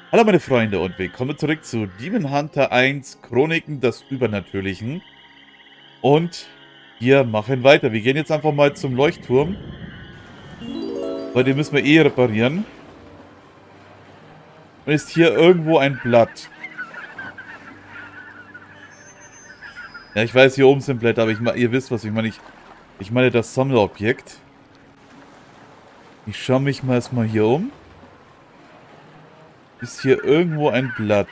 Hallo meine Freunde und willkommen zurück zu Demon Hunter 1 Chroniken des Übernatürlichen. Und wir machen weiter. Wir gehen jetzt einfach mal zum Leuchtturm, weil den müssen wir eh reparieren. Und ist hier irgendwo ein Blatt. Ja, ich weiß, hier oben sind Blätter, aber ihr wisst, was ich meine. Ich meine das Sammelobjekt. Ich schaue mich mal erstmal hier um. Ist hier irgendwo ein Blatt?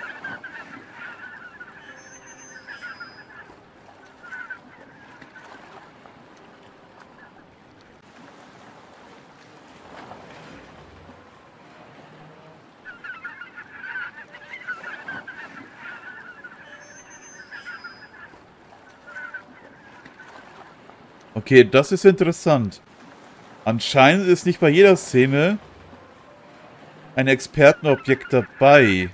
Okay, das ist interessant. Anscheinend ist nicht bei jeder Szene ein Expertenobjekt dabei.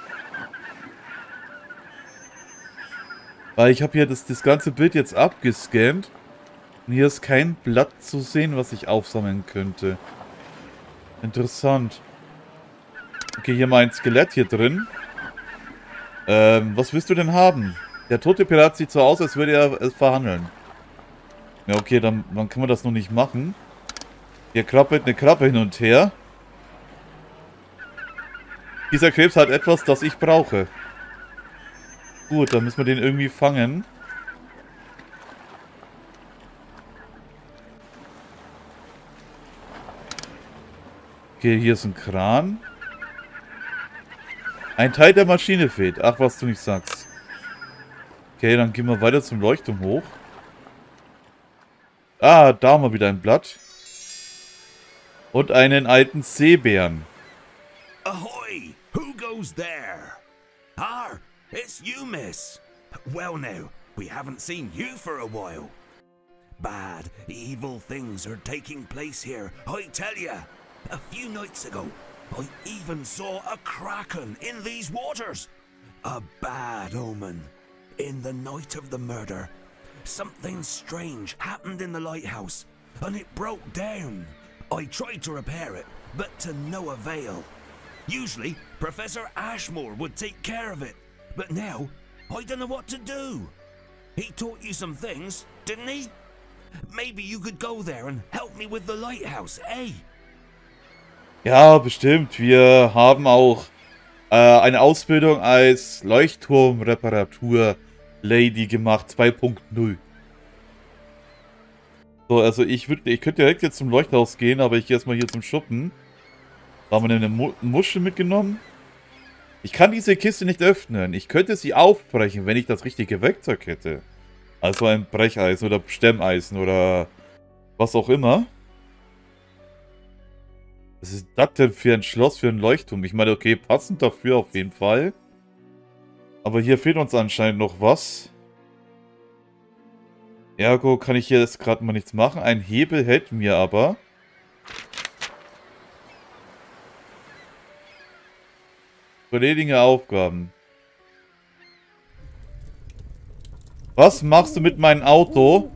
Weil ich habe hier das ganze Bild jetzt abgescannt. Und hier ist kein Blatt zu sehen, was ich aufsammeln könnte. Interessant. Okay, hier mal ein Skelett hier drin. Was willst du denn haben? Der tote Pirat sieht so aus, als würde er es verhandeln. Ja, okay, dann kann man das noch nicht machen. Hier krabbelt eine Krabbe hin und her. Dieser Krebs hat etwas, das ich brauche. Gut, dann müssen wir den irgendwie fangen. Okay, hier ist ein Kran. Ein Teil der Maschine fehlt. Ach, was du nicht sagst. Okay, dann gehen wir weiter zum Leuchtturm hoch. Ah, da haben wir wieder ein Blatt. Und einen alten Seebären. Ahoy! Who goes there? Ah, it's you, miss. Well now, we haven't seen you for a while. Bad, evil things are taking place here, I tell ya. A few nights ago, I even saw a kraken in these waters. A bad omen. In the night of the murder, something strange happened in the lighthouse, and it broke down. I tried to repair it, but to no avail. Usually, Professor Ashmore would take care of it, but now, I don't know what to do. He taught you some things, didn't he? Maybe you could go there and help me with the lighthouse, eh? Ja, bestimmt. Wir haben auch eine Ausbildung als Leuchtturmreparatur-Lady gemacht, 2.0. So, also ich könnte direkt jetzt zum Leuchthaus gehen, aber ich gehe erstmal hier zum Schuppen. Da haben wir eine Muschel mitgenommen. Ich kann diese Kiste nicht öffnen. Ich könnte sie aufbrechen, wenn ich das richtige Werkzeug hätte. Also ein Brecheisen oder Stemmeisen oder was auch immer. Was ist das denn für ein Schloss für ein Leuchtturm? Ich meine, okay, passend dafür auf jeden Fall. Aber hier fehlt uns anscheinend noch was. Ergo kann ich hier jetzt gerade mal nichts machen. Ein Hebel hält mir aber. Erledige Aufgaben. Was machst du mit meinem Auto?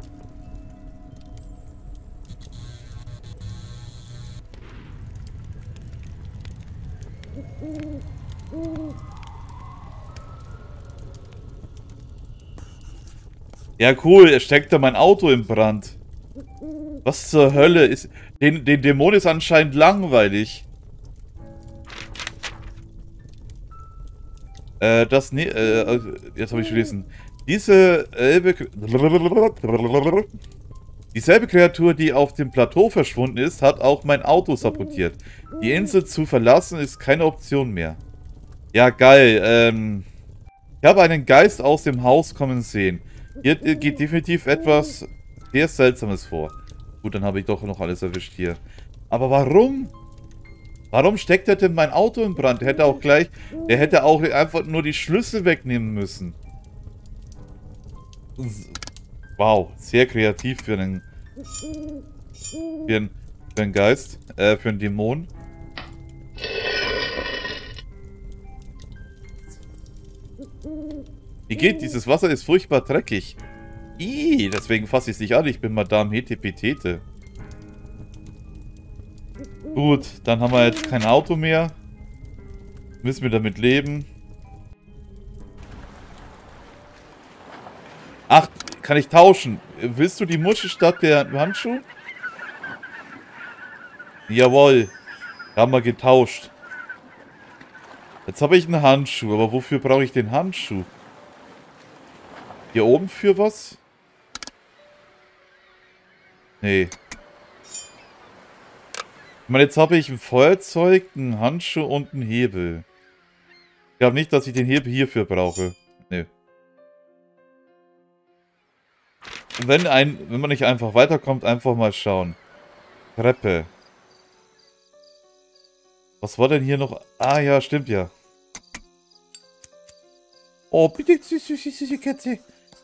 Ja, cool, er steckte mein Auto in Brand. Was zur Hölle ist... Den Dämon ist anscheinend langweilig. Jetzt habe ich gelesen. Dieselbe Kreatur, die auf dem Plateau verschwunden ist, hat auch mein Auto sabotiert. Die Insel zu verlassen ist keine Option mehr. Ja, geil. Ich habe einen Geist aus dem Haus kommen sehen. Hier geht definitiv etwas sehr Seltsames vor. Gut, dann habe ich doch noch alles erwischt hier. Aber warum? Warum steckt er denn mein Auto in Brand? Der hätte auch einfach nur die Schlüssel wegnehmen müssen. Wow, sehr kreativ für einen Geist, für einen Dämon. Wie geht dieses Wasser? Ist furchtbar dreckig. Ih, deswegen fasse ich es nicht an. Ich bin Madame Hetepetete. Gut, dann haben wir jetzt kein Auto mehr. Müssen wir damit leben. Ach, kann ich tauschen? Willst du die Muschel statt der Handschuhe? Jawohl. Haben wir getauscht. Jetzt habe ich einen Handschuh. Aber wofür brauche ich den Handschuh? Hier oben für was? Nee. Ich meine, jetzt habe ich ein Feuerzeug, einen Handschuh und einen Hebel. Ich glaube nicht, dass ich den Hebel hierfür brauche. Nee. Wenn man nicht einfach weiterkommt, einfach mal schauen. Treppe. Was war denn hier noch? Ah ja, stimmt ja. Oh, bitte, süße Kätze.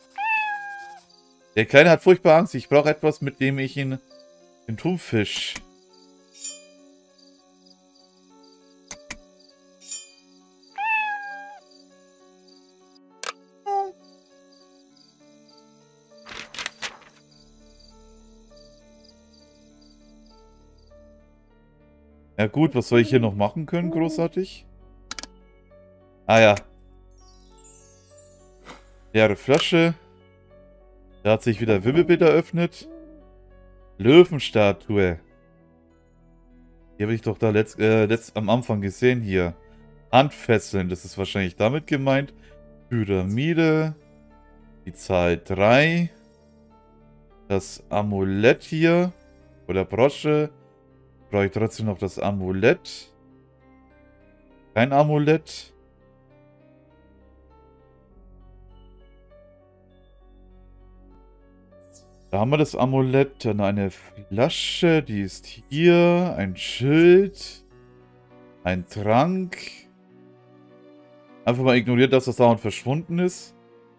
Der Kleine hat furchtbar Angst. Ich brauche etwas, mit dem ich ihn... Den Thunfisch. Ja gut, was soll ich hier noch machen können, großartig? Ah ja. Leere Flasche. Da hat sich wieder Wimmelbild eröffnet. Löwenstatue. Die habe ich doch da am Anfang gesehen hier. Handfesseln, das ist wahrscheinlich damit gemeint. Pyramide. Die Zahl 3. Das Amulett hier. Oder Brosche. Brauche ich trotzdem noch das Amulett. Kein Amulett. Da haben wir das Amulett. Dann eine Flasche. Die ist hier. Ein Schild. Ein Trank. Einfach mal ignoriert, dass das dauernd verschwunden ist.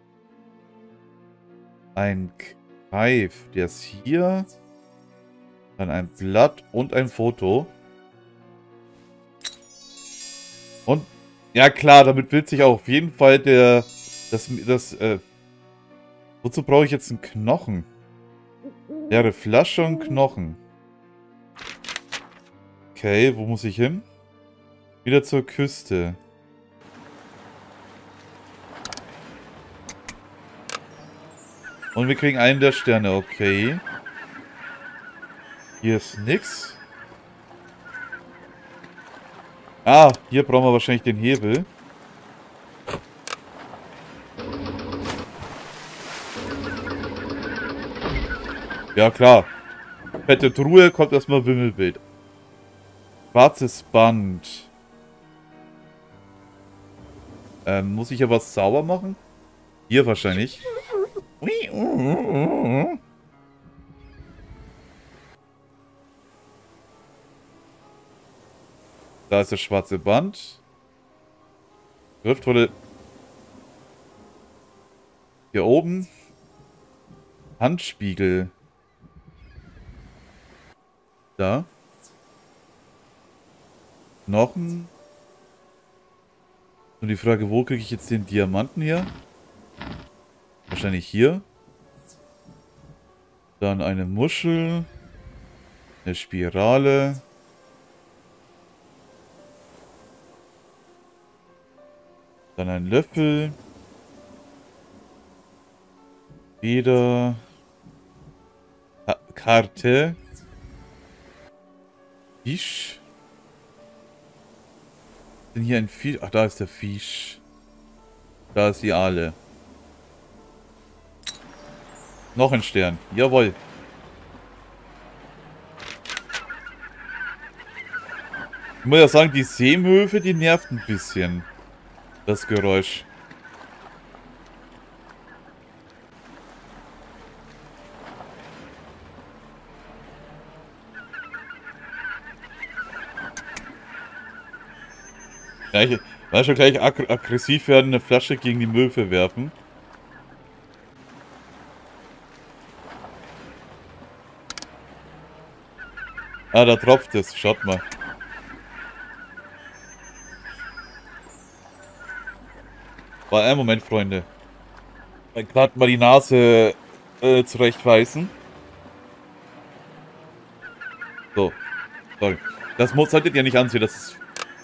Ein Keif. Der ist hier. Dann ein Blatt und ein Foto. Und, ja klar, damit will sich auch auf jeden Fall wozu brauche ich jetzt einen Knochen? Leere Flasche und Knochen. Okay, wo muss ich hin? Wieder zur Küste. Und wir kriegen einen der Sterne, okay. Hier ist nix. Ah, hier brauchen wir wahrscheinlich den Hebel. Ja, klar. Fette Truhe, kommt erstmal Wimmelbild. Schwarzes Band. Muss ich ja was sauber machen? Hier wahrscheinlich. Da ist das schwarze Band. Schriftrolle. Hier oben. Handspiegel. Da. Knochen. Nur die Frage, wo kriege ich jetzt den Diamanten her? Wahrscheinlich hier. Dann eine Muschel. Eine Spirale. Dann ein Löffel. Wieder. Karte. Fisch. Denn hier ein Fisch. Ach, da ist der Fisch. Da ist die Aale. Noch ein Stern. Jawohl. Ich muss ja sagen, die Seemöwe, die nervt ein bisschen. Das Geräusch. Ja, ich weiß schon gleich aggressiv werden, eine Flasche gegen die Möwe werfen. Ah, da tropft es. Schaut mal. War ein Moment, Freunde. Gerade mal die Nase zurechtweisen. So. Sorry. Das solltet ihr nicht ansehen. Das ist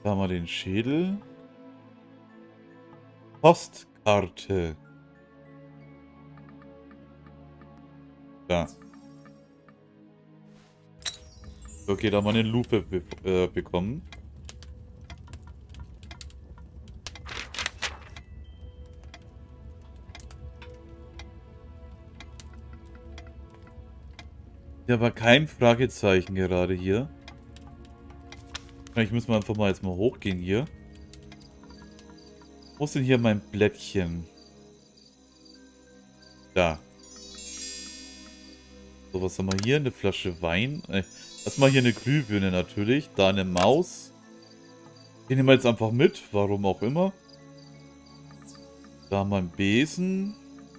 Da haben wir den Schädel. Postkarte. Da. Okay, da haben wir eine Lupe bekommen. Ja, aber kein Fragezeichen gerade hier. Vielleicht müssen wir einfach mal jetzt mal hochgehen hier. Wo ist denn hier mein Blättchen? Da. So, was haben wir hier? Eine Flasche Wein. Erstmal hier eine Glühbirne natürlich. Da eine Maus. Den nehmen wir jetzt einfach mit. Warum auch immer. Da haben wir einen Besen.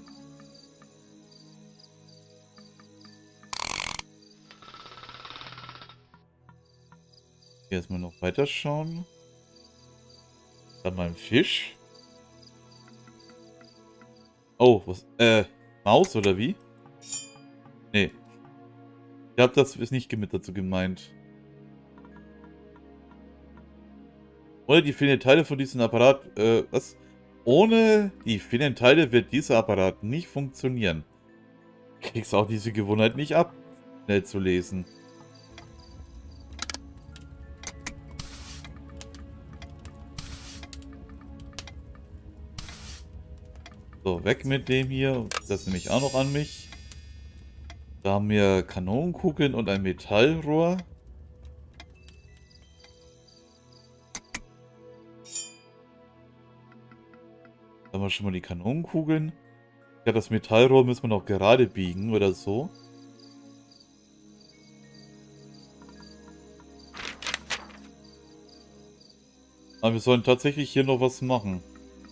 Hier erstmal noch weiterschauen. Dann mal ein Fisch. Oh, was? Maus oder wie? Nee. Ich glaube, das ist nicht mit dazu gemeint. Ohne die fehlenden Teile von diesem Apparat, was? Ohne die fehlenden Teile wird dieser Apparat nicht funktionieren. Kriegst auch diese Gewohnheit nicht ab, schnell zu lesen. So, weg mit dem hier. Das nehme ich auch noch an mich. Da haben wir Kanonenkugeln und ein Metallrohr. Da haben wir schon mal die Kanonenkugeln. Ja, das Metallrohr müssen wir noch gerade biegen oder so. Aber wir sollen tatsächlich hier noch was machen.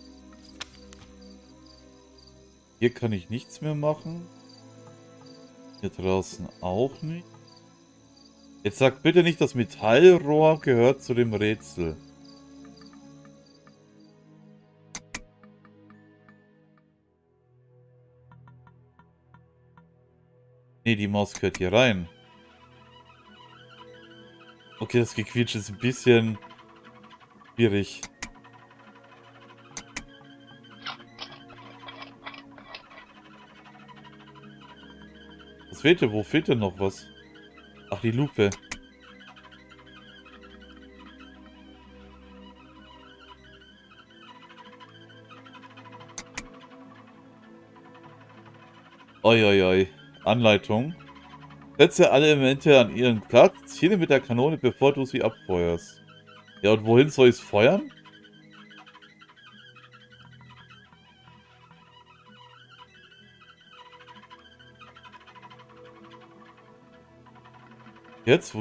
Hier kann ich nichts mehr machen. Hier draußen auch nicht. Jetzt sag bitte nicht, das Metallrohr gehört zu dem Rätsel. Nee, die Maus gehört hier rein. Okay, das Gequietsch ist ein bisschen schwierig. Was fehlt denn? Wo fehlt denn noch was? Ach, die Lupe. Oi, oi, oi. Anleitung. Setze alle Elemente an ihren Platz. Ziele mit der Kanone, bevor du sie abfeuerst. Ja, und wohin soll ich es feuern? Jetzt?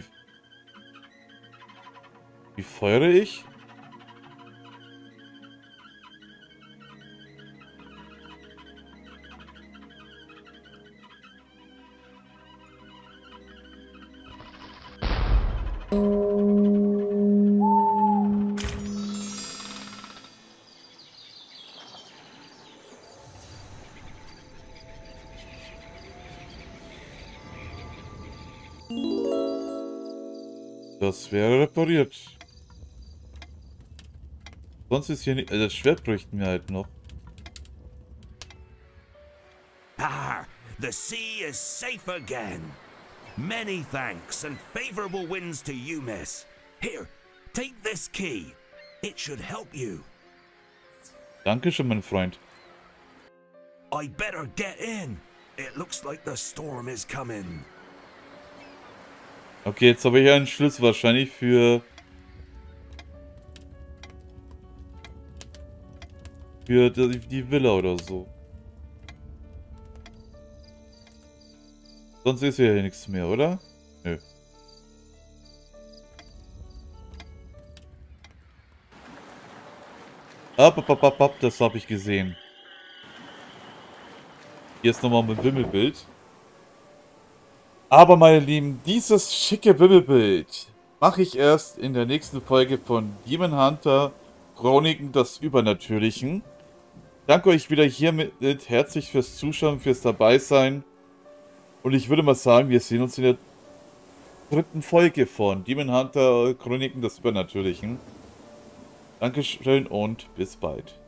Wie feuere ich? Das wäre repariert. Sonst ist hier nicht... das Schwert bräuchten wir halt noch. Ah, the sea is safe again. Many thanks and favorable winds to you, miss. Here, take this key. It should help you. Dankeschön, mein Freund. I'd better get in. It looks like the storm is coming. Okay, jetzt habe ich einen Schlüssel wahrscheinlich für die Villa oder so. Sonst ist hier nichts mehr, oder? Nö. Das habe ich gesehen. Hier ist nochmal ein Wimmelbild. Aber meine Lieben, dieses schicke Wimmelbild mache ich erst in der nächsten Folge von Demon Hunter Chroniken des Übernatürlichen. Danke euch wieder hiermit herzlich fürs Zuschauen, fürs Dabeisein. Und ich würde mal sagen, wir sehen uns in der dritten Folge von Demon Hunter Chroniken des Übernatürlichen. Dankeschön und bis bald.